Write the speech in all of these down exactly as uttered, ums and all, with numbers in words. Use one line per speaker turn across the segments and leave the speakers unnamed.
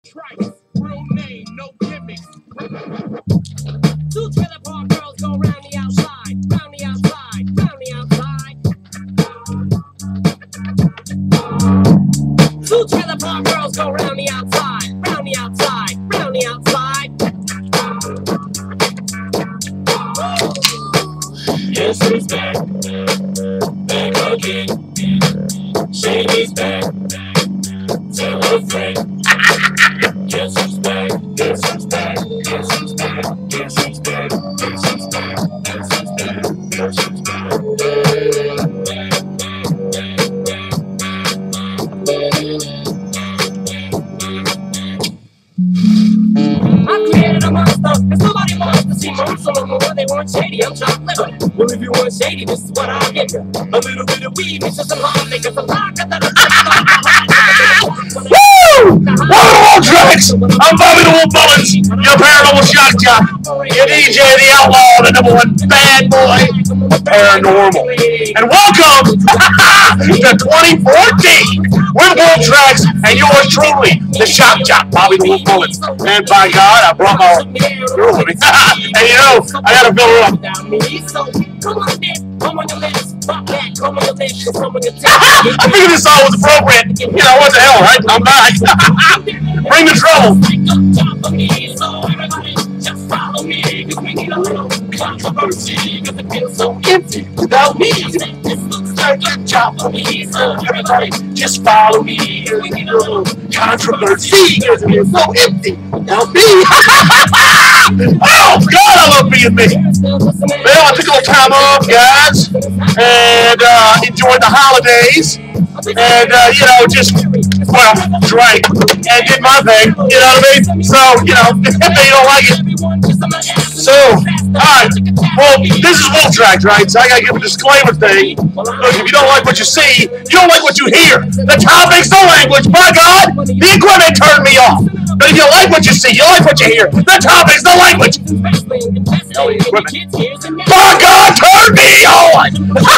Trice, real name, no gimmicks. Two trailer park girls go round the outside, round the outside, round the outside. Two trailer park girls go round the outside, round the outside, round the outside. Yes, who's back? Back again. Shady's back. Tell her friend. Guess who's back? Guess who's back? Guess who's back? Guess who's back? Guess who's back? Guess who's back? Guess who's back? I created a monster, cause nobody wants to see monster no more. They want shady, I'm chopped liver. Well, if you want shady, this is what I'll give you. A little bit of weed, mix with some hard liquor, some vodka that'll Woo! Wonderful tricks! I'm Bobby the Wolf Mullins, your paranormal shock jock, your D J, the outlaw, the number one bad boy, paranormal. And welcome to twenty fourteen with Wolf Tracks and yours truly, the shock jock, Bobby the Wolf Mullins. And by God, I brought my girl with me. And you know, I gotta fill her up. I figured this song was appropriate. You know, what the hell, right? I'm back. Bring the trouble. Just follow me, cause we need a little controversy, cause it feels so empty without me. This looks like a job for me, so everybody just follow me, cause we need a little controversy, cause it feels so empty without me. Oh God, I love being me. Well, I took a little time off, guys, and uh, enjoyed the holidays, and uh, you know, just well, drank and did my thing. You know what I mean? So, you know, if you don't like it. So, alright, well, this is Wolf Tracks, right? So I gotta give a disclaimer thing. Look, if you don't like what you see, you don't like what you hear. The topics, the language, by God, the equipment turned me off. But if you like what you see, you like what you hear, the topics, the language, by God, turn me on!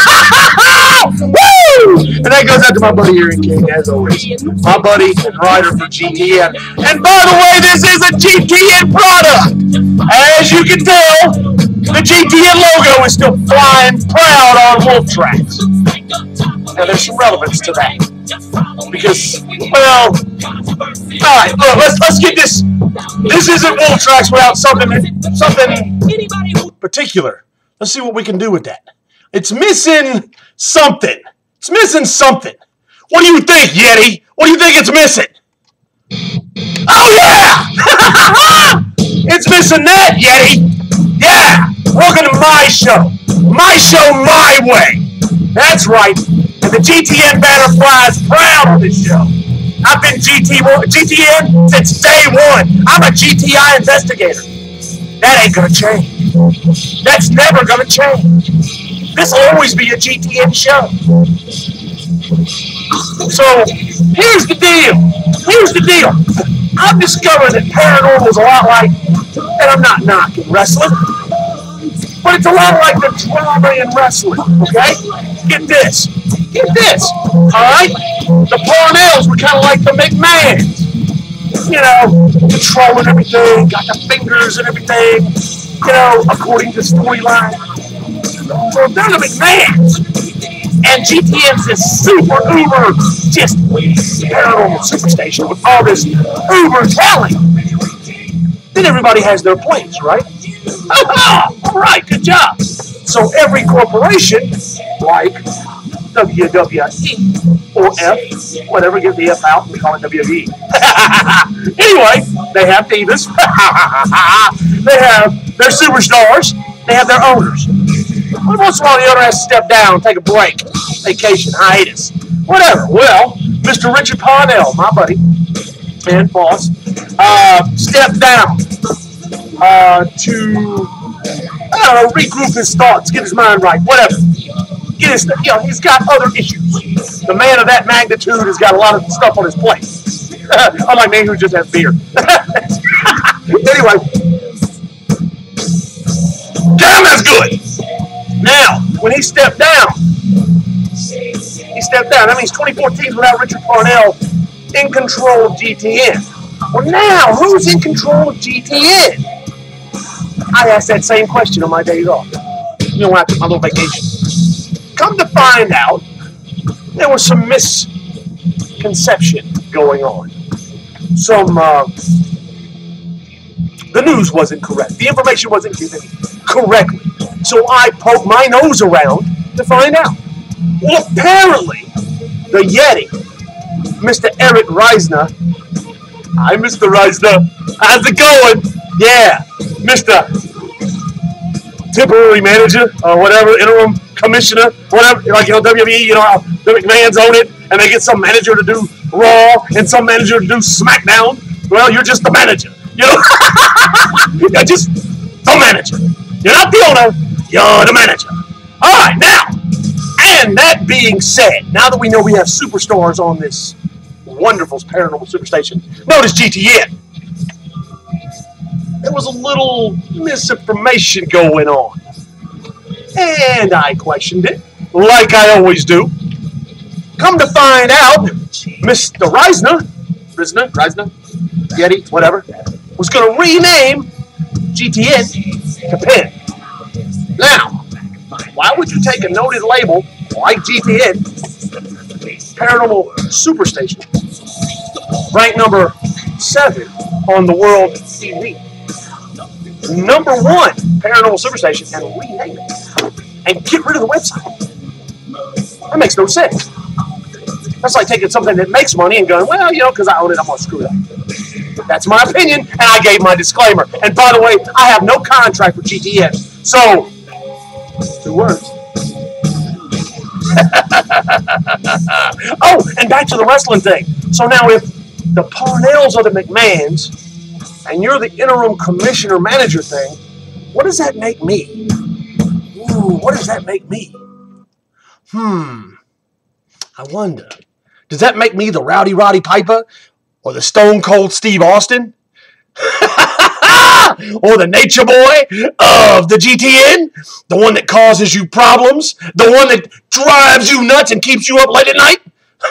Woo! And that goes out to my buddy Aaron King, as always. My buddy and writer for G T N. And by the way, this is a G T N product. As you can tell, the G T N logo is still flying proud on Wolf Tracks. Now, there's some relevance to that. Because, well, alright, look, let's, let's get this. This isn't Wolf Tracks without something, something particular. Let's see what we can do with that. It's missing something. It's missing something. What do you think, Yeti? What do you think it's missing? Oh, yeah! It's missing that, Yeti. Yeah! Welcome to my show. My show, my way. That's right. And the G T N banner flies proud on this show. I've been G T N since day one. I'm a G T I investigator. That ain't gonna change. That's never gonna change. This will always be a G T N show. So, here's the deal. Here's the deal. I've discovered that paranormal is a lot like, and I'm not knocking wrestling, but it's a lot like the drama in wrestling, okay? Get this. Get this, all right? The Parnells were kind of like the McMahons. You know, controlling everything, got the fingers and everything, you know, according to storyline. So they're the McMahons. And G T N's this super uber, just paranormal superstation with all this uber talent. Then everybody has their place, right? All right, good job. So every corporation, like W W E or F, whatever, get the F out, we call it W W E. Anyway, they have divas. They have their superstars. They have their owners. Well, once in a while, the owner has to step down, take a break, vacation, hiatus, whatever. Well, Mister Richard Parnell, my buddy and boss, uh, stepped down uh, to, I don't know, regroup his thoughts, get his mind right, whatever. Get his, you know, he's got other issues. The man of that magnitude has got a lot of stuff on his plate. Unlike me, who just has beer. Anyway, damn, that's good. Now, when he stepped down, he stepped down. That means twenty fourteen is without Richard Parnell in control of G T N. Well, now, who's in control of G T N? I asked that same question on my days off. You know, after my little vacation. Come to find out, there was some misconception going on. Some, uh, the news wasn't correct. The information wasn't given correctly. So I poked my nose around to find out. Well, apparently, the Yeti, Mister Eric Reisner. Hi, Mister Reisner. How's it going? Yeah, Mister Temporary Manager or whatever, interim commissioner, whatever. Like, you know, W W E, you know how the McMahons own it, and they get some manager to do Raw and some manager to do SmackDown. Well, you're just the manager. You know, you're just the manager. You're not the owner. You're the manager. All right, now. And that being said, now that we know we have superstars on this wonderful paranormal superstation known as G T N, there was a little misinformation going on. And I questioned it, like I always do. Come to find out, Mister Reisner, Reisner, Reisner, Yeti, whatever, was going to rename G T N to P N. Now, why would you take a noted label like G T N, Paranormal Superstation, ranked number seven on the world T V, number one Paranormal Superstation, and rename it and get rid of the website? That makes no sense. That's like taking something that makes money and going, well, you know, because I own it, I'm going to screw it up. That's my opinion, and I gave my disclaimer. And by the way, I have no contract with G T N. So, two words. Oh, and back to the wrestling thing. So now if the Parnells are the McMahons, and you're the interim commissioner manager thing, what does that make me? Ooh, what does that make me? Hmm. I wonder. Does that make me the Rowdy Roddy Piper? Or the Stone Cold Steve Austin? Or the Nature Boy of the G T N? The one that causes you problems? The one that drives you nuts and keeps you up late at night?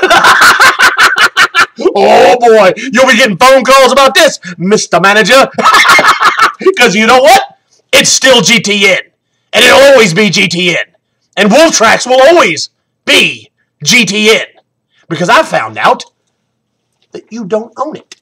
Oh boy, you'll be getting phone calls about this, Mister Manager. Because you know what? It's still G T N. And it'll always be G T N. And Wolf Tracks will always be G T N. Because I found out that you don't own it.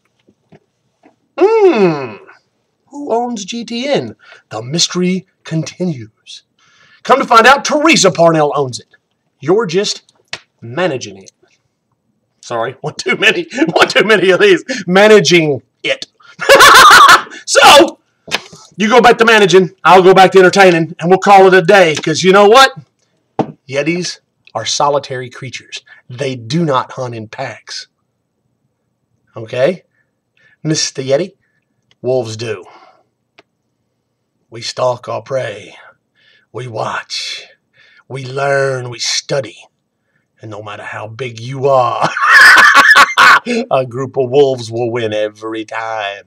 Hmm. Who owns G T N? The mystery continues. Come to find out, Teresa Parnell owns it. You're just managing it. Sorry, one too many. One too many of these. Managing it. So, you go back to managing, I'll go back to entertaining, and we'll call it a day. Because you know what? Yetis are solitary creatures. They do not hunt in packs. Okay? Mister Yeti, wolves do. We stalk our prey. We watch. We learn. We study. And no matter how big you are, a group of wolves will win every time.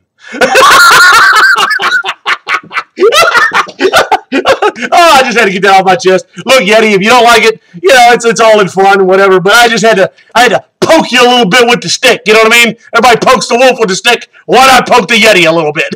Oh, I just had to get that off my chest. Look, Yeti, if you don't like it, you know, it's it's all in fun and whatever, but I just had to I had to poke you a little bit with the stick, you know what I mean? Everybody pokes the wolf with the stick. Why not poke the Yeti a little bit?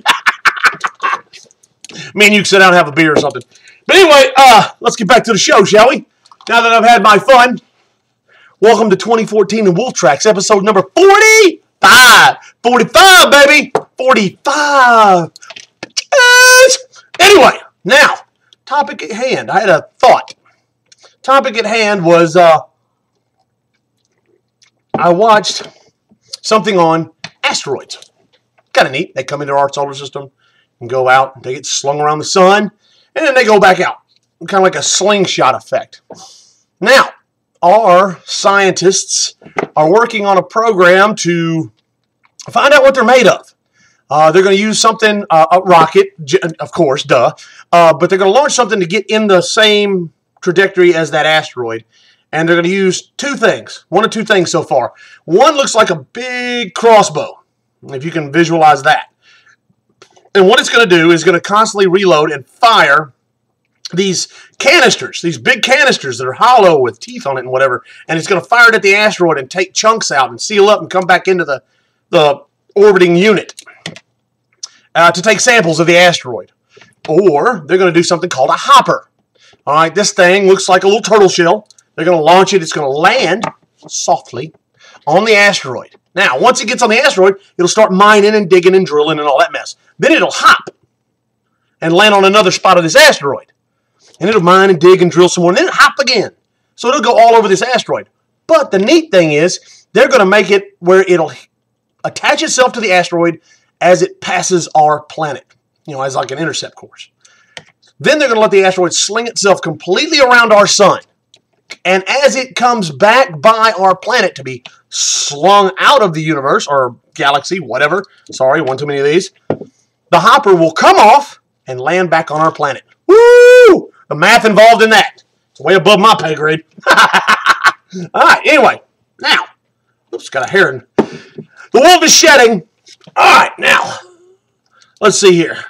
Me and you can sit down and have a beer or something. But anyway, uh, let's get back to the show, shall we? Now that I've had my fun, welcome to twenty fourteen in Wolf Tracks, episode number forty-five. forty-five, baby! forty-five. Yes! Anyway, now, topic at hand. I had a thought. Topic at hand was, uh, I watched something on asteroids. Kind of neat. They come into our solar system and go out. They get slung around the sun, and then they go back out. Kind of like a slingshot effect. Now, our scientists are working on a program to find out what they're made of. Uh, they're going to use something, uh, a rocket, of course, duh. Uh, but they're going to launch something to get in the same trajectory as that asteroid. And they're going to use two things. One or two things so far. One looks like a big crossbow, if you can visualize that. And what it's going to do is going to constantly reload and fire these canisters, these big canisters that are hollow with teeth on it and whatever. And it's going to fire it at the asteroid and take chunks out and seal up and come back into the, the orbiting unit uh, to take samples of the asteroid. Or they're going to do something called a hopper. All right, this thing looks like a little turtle shell. They're going to launch it. It's going to land softly on the asteroid. Now, once it gets on the asteroid, it'll start mining and digging and drilling and all that mess. Then it'll hop and land on another spot of this asteroid. And it'll mine and dig and drill some more, and then it'll hop again. So it'll go all over this asteroid. But the neat thing is, they're going to make it where it'll attach itself to the asteroid as it passes our planet. You know, as like an intercept course. Then they're going to let the asteroid sling itself completely around our sun. And as it comes back by our planet to be slung out of the universe, or galaxy, whatever. Sorry, one too many of these. The hopper will come off and land back on our planet. Woo! The math involved in that. It's way above my pay grade. All right, anyway. Now, oops, got a hair in. The wolf is shedding. All right, now, let's see here.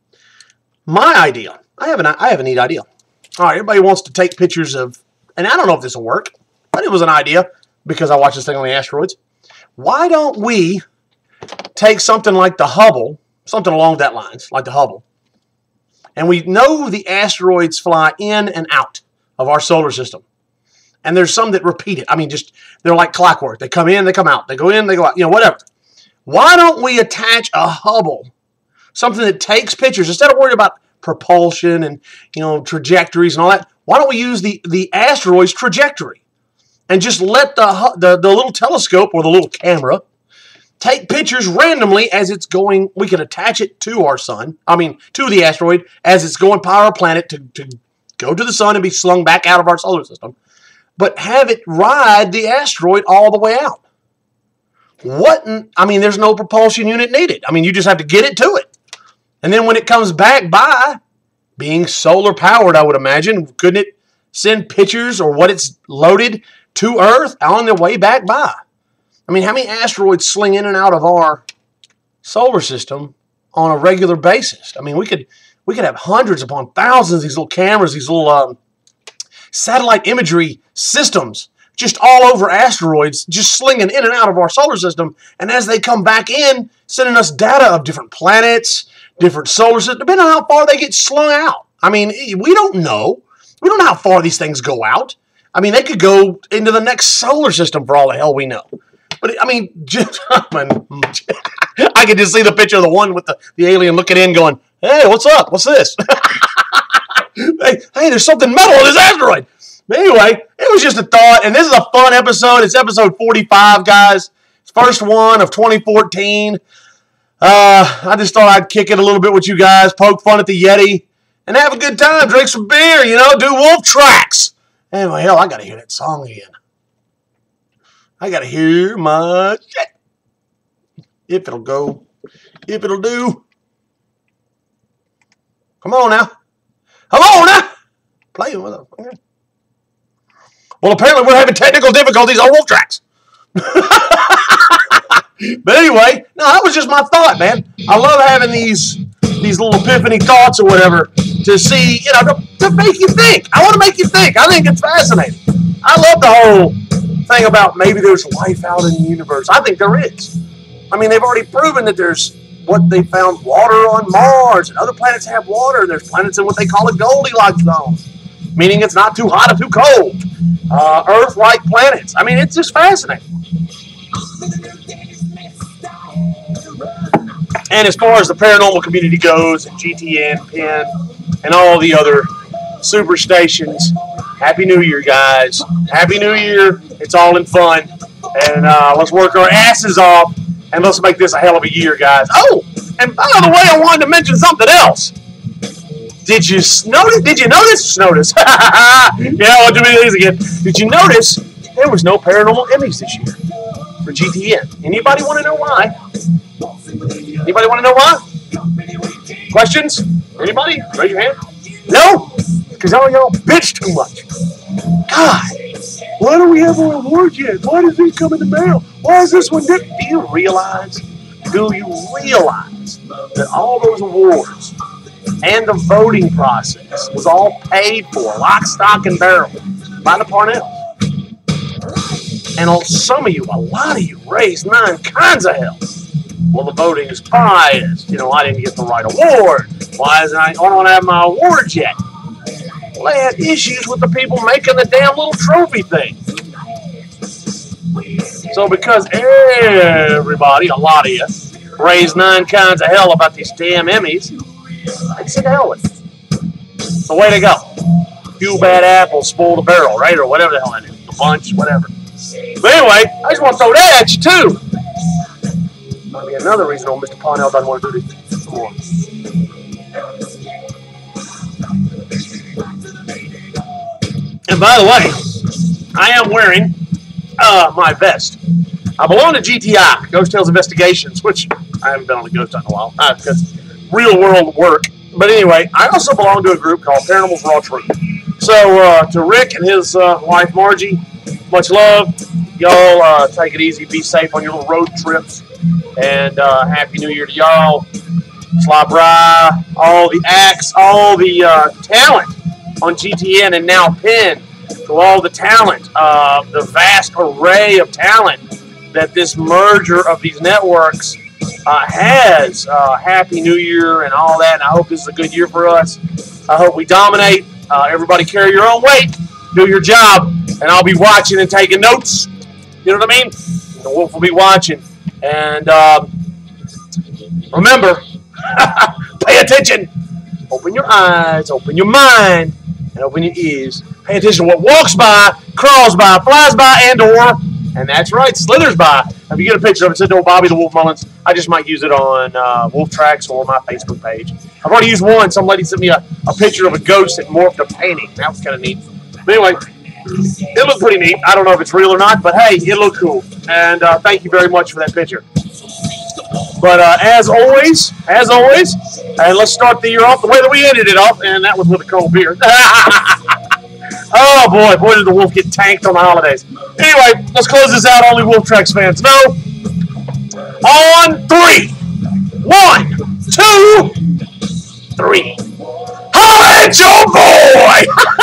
My idea. I have, an, I have a neat idea. All right, everybody wants to take pictures of, and I don't know if this will work, but it was an idea because I watched this thing on the asteroids. Why don't we take something like the Hubble, something along that lines, like the Hubble, and we know the asteroids fly in and out of our solar system. And there's some that repeat it. I mean, just, they're like clockwork. They come in, they come out. They go in, they go out. You know, whatever. Why don't we attach a Hubble, something that takes pictures, instead of worrying about propulsion and, you know, trajectories and all that, why don't we use the, the asteroid's trajectory and just let the, the, the little telescope or the little camera take pictures randomly as it's going. We can attach it to our sun, I mean, to the asteroid as it's going by our planet to, to go to the sun and be slung back out of our solar system, but have it ride the asteroid all the way out. What, in, I mean, there's no propulsion unit needed. I mean, you just have to get it to it. And then when it comes back by, being solar powered, I would imagine, couldn't it send pictures or what it's loaded to Earth on the way back by? I mean, how many asteroids sling in and out of our solar system on a regular basis? I mean, we could we could have hundreds upon thousands of these little cameras, these little um, satellite imagery systems just all over asteroids, just slinging in and out of our solar system. And as they come back in, sending us data of different planets, different solar systems, depending on how far they get slung out. I mean, we don't know. We don't know how far these things go out. I mean, they could go into the next solar system for all the hell we know. But, I mean, just, I could just see the picture of the one with the, the alien looking in going, hey, what's up? What's this? hey, hey, there's something metal on this asteroid. But anyway, it was just a thought, and this is a fun episode. It's episode forty-five, guys. It's first one of twenty fourteen. Uh, I just thought I'd kick it a little bit with you guys, poke fun at the Yeti, and have a good time, drink some beer, you know, do wolf tracks. Anyway, hell, I got to hear that song again. I got to hear my shit. If it'll go, if it'll do. Come on now. Come on now. Play with it. Okay. Well, apparently we're having technical difficulties on wolf tracks. But anyway, no, that was just my thought, man. I love having these these little epiphany thoughts or whatever to see, you know, to, to make you think. I want to make you think. I think it's fascinating. I love the whole thing about maybe there's life out in the universe. I think there is. I mean, they've already proven that there's what they found water on Mars, and other planets have water. There's planets in what they call a Goldilocks zone, meaning it's not too hot or too cold. Uh, Earth-like planets. I mean, it's just fascinating. And as far as the paranormal community goes, and G T N, Penn, and all the other super stations, Happy New Year, guys. Happy New Year. It's all in fun. And uh, let's work our asses off, and let's make this a hell of a year, guys. Oh, and by the way, I wanted to mention something else. Did you notice? Did you notice? Notice. Yeah, I want to do these again. Did you notice there was no paranormal Emmys this year for G T N? Anybody want to know why? Anybody want to know why? Questions? Anybody? Raise your hand. No? Because all y'all bitch too much. God, why don't we have our awards yet? Why does these come in the mail? Why is this one different? Do you realize? Do you realize that all those awards and the voting process was all paid for, lock, stock, and barrel, by the Parnells? And some of you, a lot of you, raised nine kinds of hell well, the voting is biased. You know, I didn't get the right award. Why isn't I, I don't have my awards yet? Well, they had issues with the people making the damn little trophy thing. So because everybody, a lot of you, raised nine kinds of hell about these damn Emmys, I said to hell with it. So way to go. Few bad apples spoil the barrel, right? Or whatever the hell that is. The bunch, whatever. But anyway, I just want to throw that at you, too. Might be another reason old Mister Parnell doesn't want to do this anymore. And by the way, I am wearing uh, my vest. I belong to G T I, Ghost Tales Investigations, which I haven't been on a ghost hunt in a while, uh, because real world work. But anyway, I also belong to a group called Paranormal's Raw Truth. So uh, to Rick and his uh, wife Margie, much love. Y'all uh, take it easy, be safe on your little road trips, and uh, Happy New Year to y'all. Sly Bry, all the acts, all the uh, talent on G T N and now Penn, to all the talent, uh, the vast array of talent that this merger of these networks uh, has. Uh, Happy New Year and all that, and I hope this is a good year for us. I hope we dominate. Uh, everybody carry your own weight, do your job, and I'll be watching and taking notes. You know what I mean? The Wolf will be watching. And um, remember, pay attention. Open your eyes, open your mind, and open your ears. Pay attention to what walks by, crawls by, flies by, and or, and that's right, slithers by. If you get a picture of it, send it to Bobby the Wolf Mullins. I just might use it on uh, Wolf Tracks or my Facebook page. I've already used one. Some lady sent me a, a picture of a ghost that morphed to painting. That was kind of neat. But anyway, it looked pretty neat. I don't know if it's real or not, but hey, it looked cool. And uh, thank you very much for that picture. But uh, as always, as always, and let's start the year off the way that we ended it off, and that was with a cold beer. Oh boy, boy did the Wolf get tanked on the holidays. Anyway, let's close this out. Only Wolf Tracks fans know. On three. One, two, three. Holla at your boy!